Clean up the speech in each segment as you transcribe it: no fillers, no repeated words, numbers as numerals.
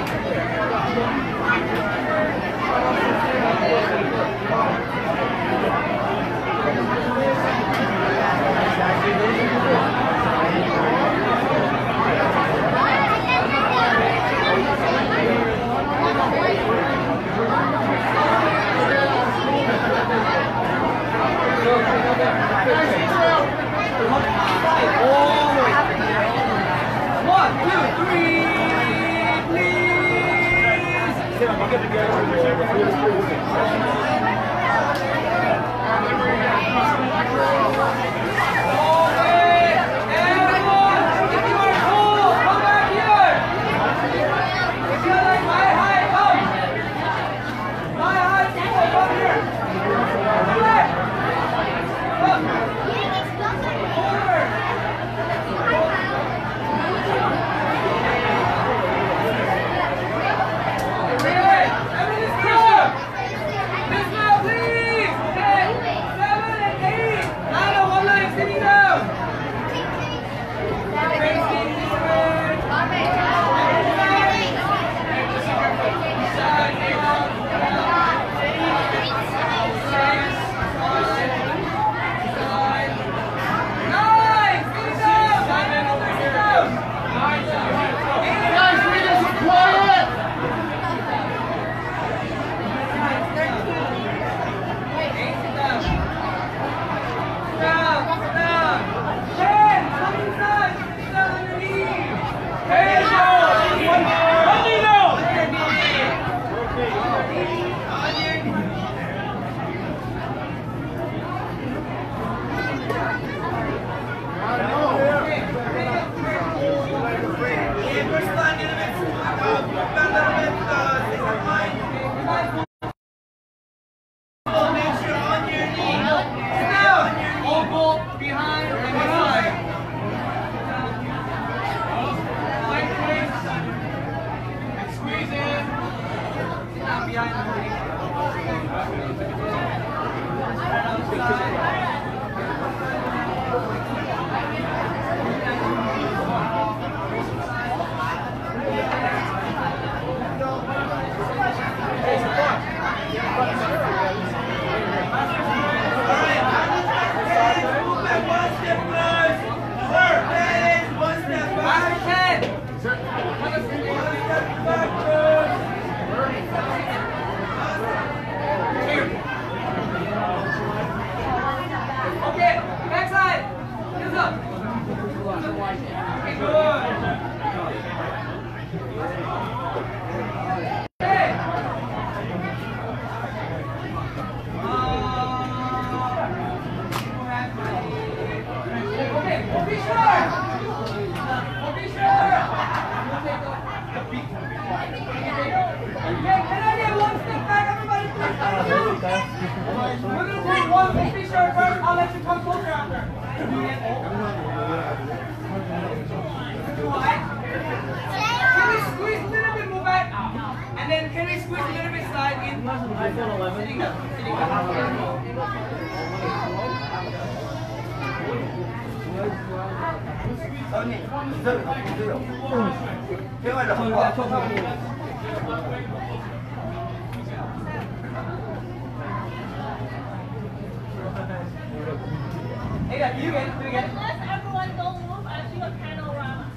Hey, do you get it? Unless everyone don't move, I do a panorama.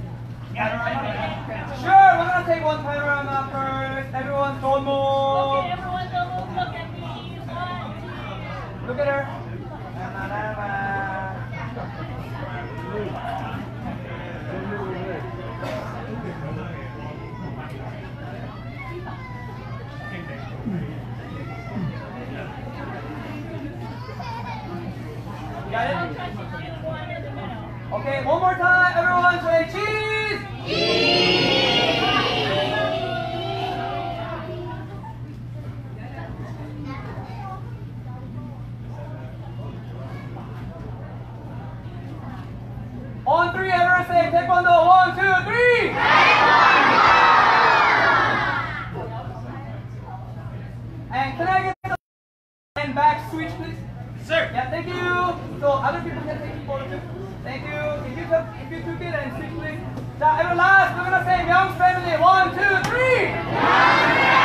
Sure, we're gonna take one panorama first. Everyone don't move. Okay, everyone don't move. Look at me. 1, 2. Look at her. Got it? Okay, one more time. Everyone say cheese! Cheese! On 3, everyone say taekwondo. 1, 2, 3! And can I get the and back switch, please? Sir. Yeah, thank you. So other people can take photos too. Thank you. If you took it and switch please. 자, everyone last. We're gonna say Young's family. 1, 2, 3.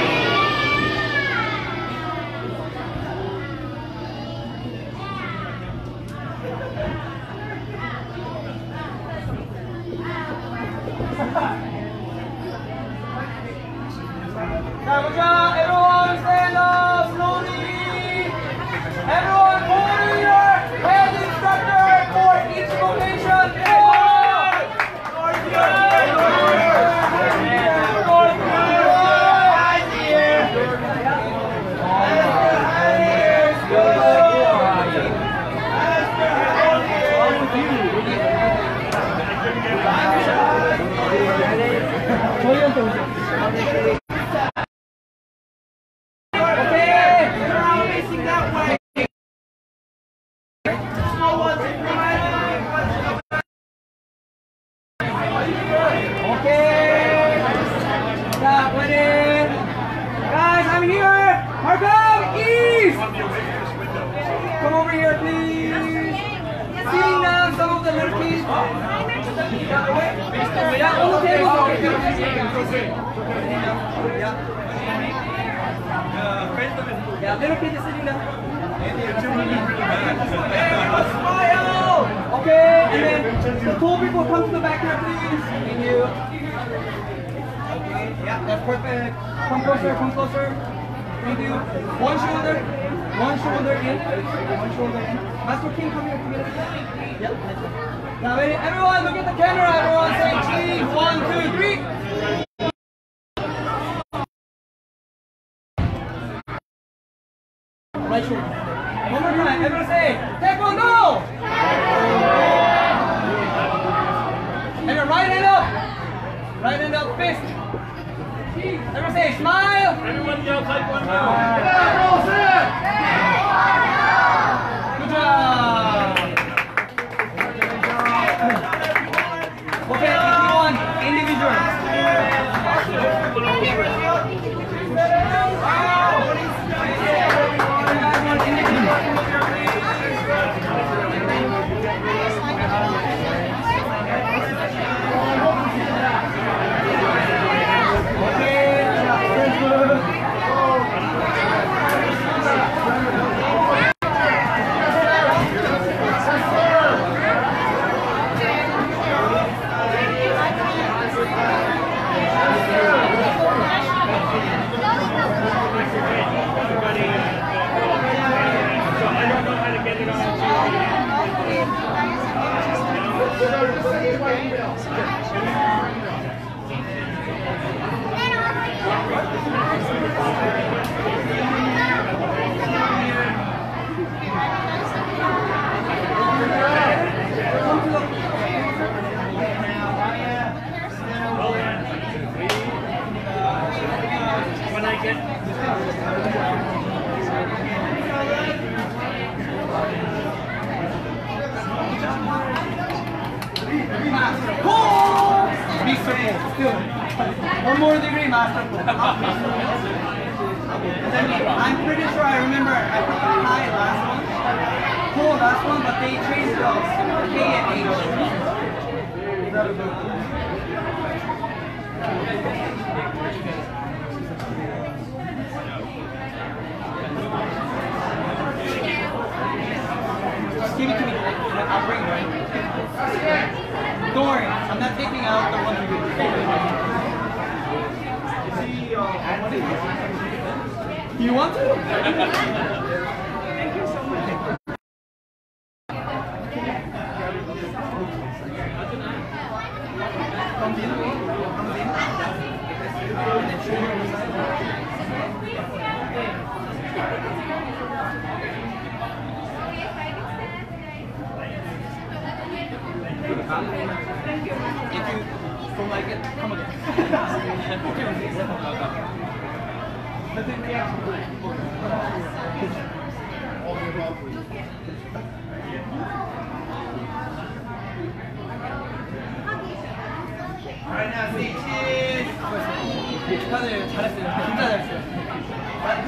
자, 보자. Everyone stand up slowly. Everyone follow your head instructor for each location. Come over here, please. Sitting down, some of the little kids. Yeah, on the table. Yeah, little kids are sitting down. Smile. Okay, and then the tall people come to the back here, please. Thank you. Okay, yeah, that's perfect. Come closer, come closer. Thank you. One shoulder in. One shoulder in. Master King, come here together. Yep. Now ready? Everyone look at the camera. Everyone say cheese. 1, 2, 3. Right shoulder. One more time. Everyone say Taekwondo. Everyone right hand up. Right hand up. Fist. Everyone say smile. Everyone yell Taekwondo. Good job. Okay, each one individual. One more degree, master. I'm pretty sure I remember I put the high last one, cool last one, but they changed the K and Just give it to me. I'll bring it right. Don't worry, I'm not taking out the one you want to? Thank you so much. Comes in. And then shoulder If you don't like it, come again. Alright, now say cheese. 다들 잘했어요. 진짜 잘했어요.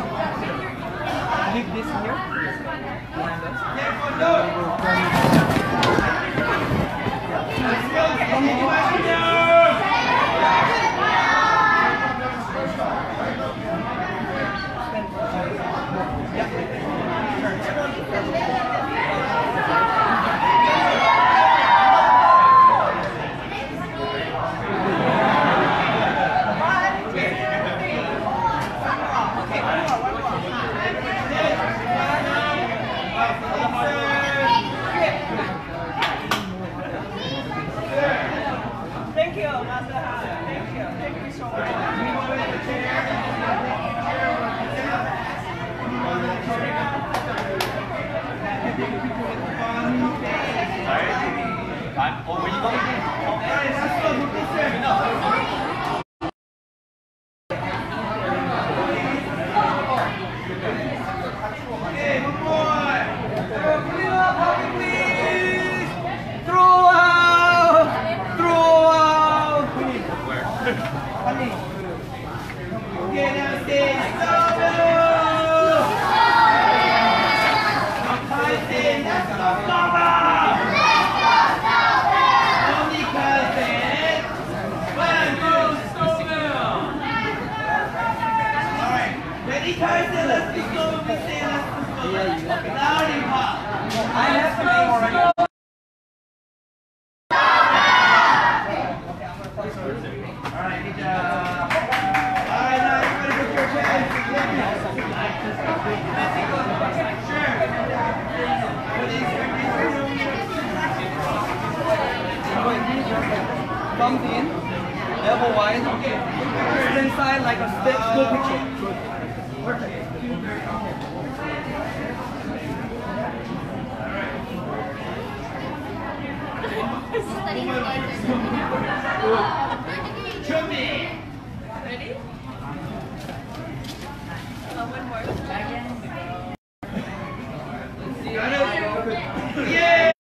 Leave this here. Behind us. Thank you, Master Han. Thank you. Thank you so much. Oh, where you going? I have to make already. Alright, good job. Alright, now everybody put your chairs. Sure. Thumbs in, elbow wide. Turn inside like a school picture. Perfect. Ready? One more. Yeah!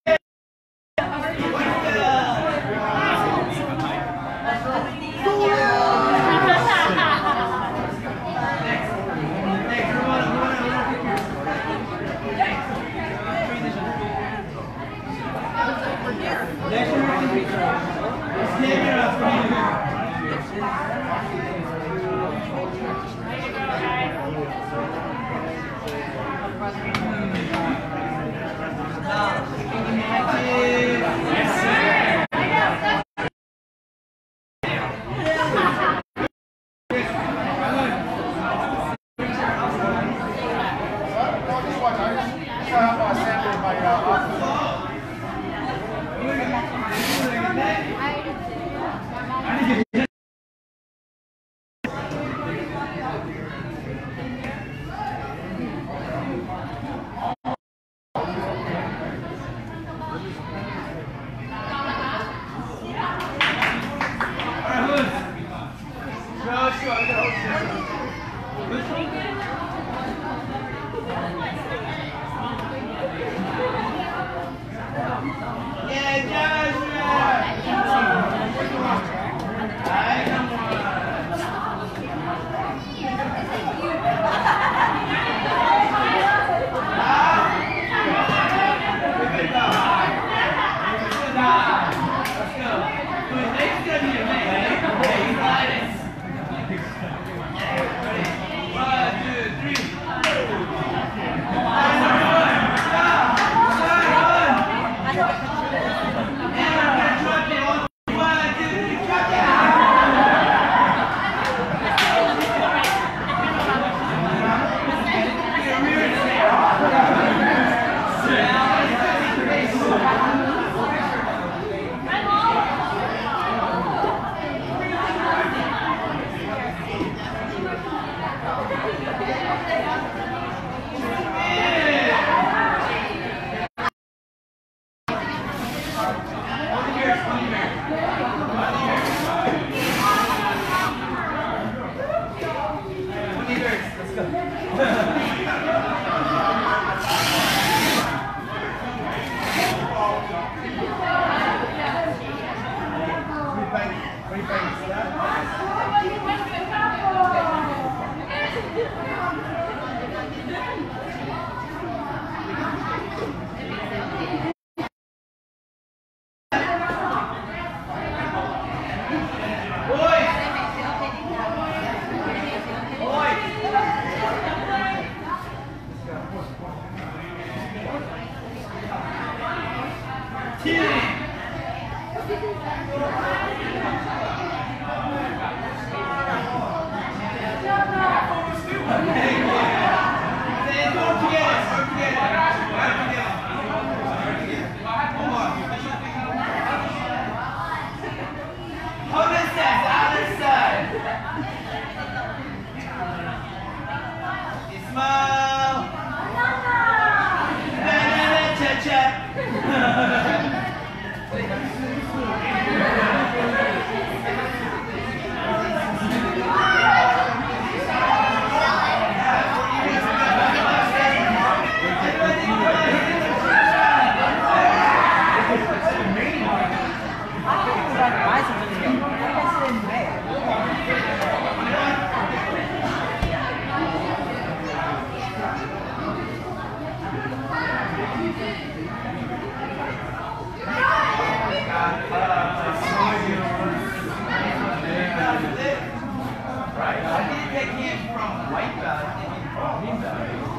take him from white belt and green belt.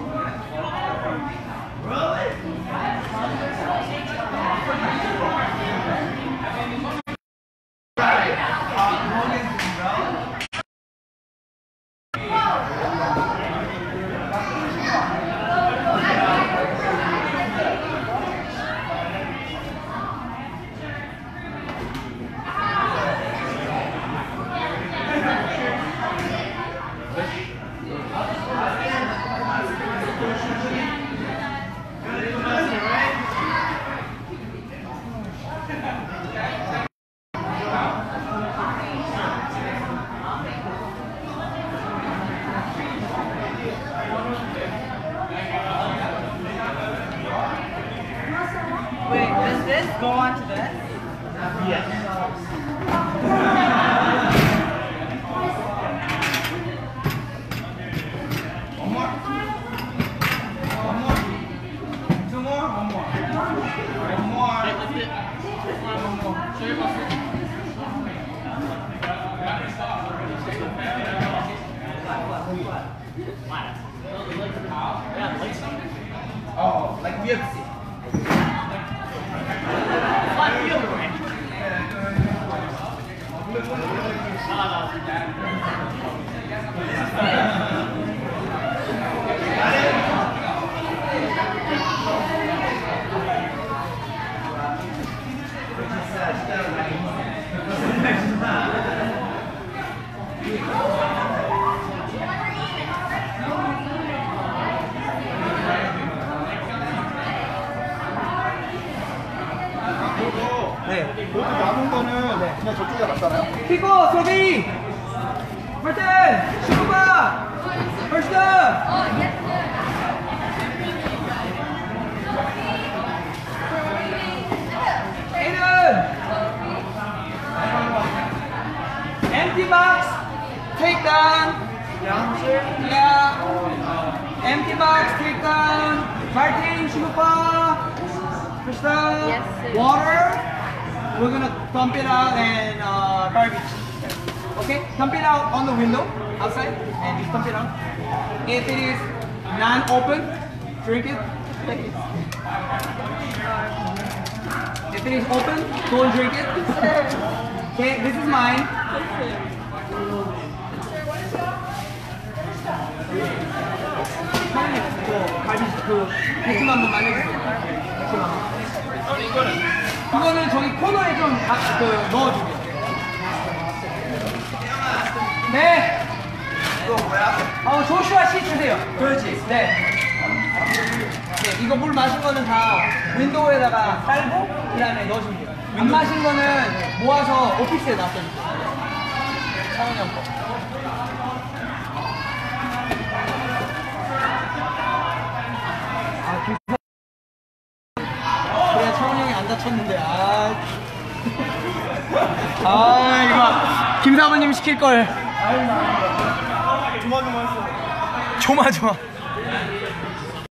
Really? Right. Logan's green belt. Wait, does this go on to this? Yes. One more. One more. Two more. One more. One more. One more. Oh, like UFC. 네. 모두 남은 거는 그냥 저쪽에 놨잖아요. 피고 소비. 벌튼 슈퍼. 벌스. 에이든. Empty box. Take down. Yeah. Empty box. Take down. Martin 슈퍼. First Yes, sir. water. We're gonna dump it out and garbage. Okay, dump it out on the window outside and just dump it out. If it is non-open, drink it. If it is open, don't drink it. Okay, this is mine. 사장님, 갈비찜 베이킹 한번 말려주세요. 그거는 저기 코너에 좀 넣어주세요. 네. 이거 뭐야? 조슈아 씨 주세요. 그렇지. 네. 네, 이거 물 마신 거는 다 윈도우에다가 깔고 그 다음에 넣어주면 돼요. 안 마신 거는 모아서 오피스에 놔둬주세요. 창훈이 형 거. 그래, 창훈이 형이 안 다쳤는데, 이거 김사부님 시킬걸. 조마조마했어. 조마조마.